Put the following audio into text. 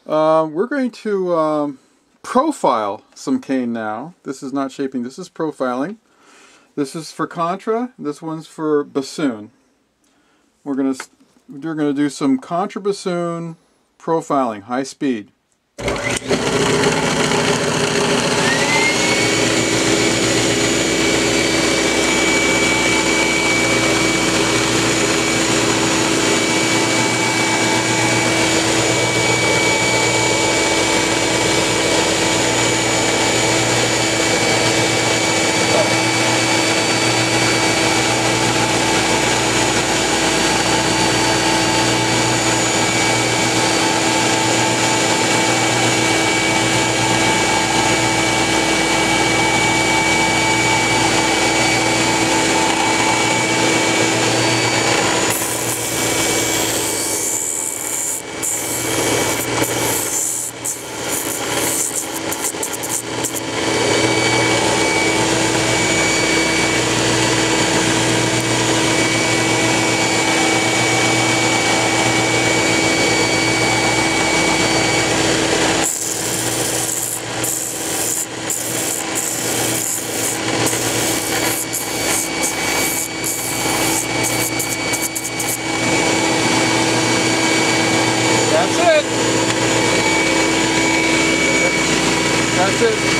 We're going to profile some cane now. This is not shaping, this is profiling. This is for Contra, this one's for Bassoon. We're going to do some Contra Bassoon profiling, high speed. That's it.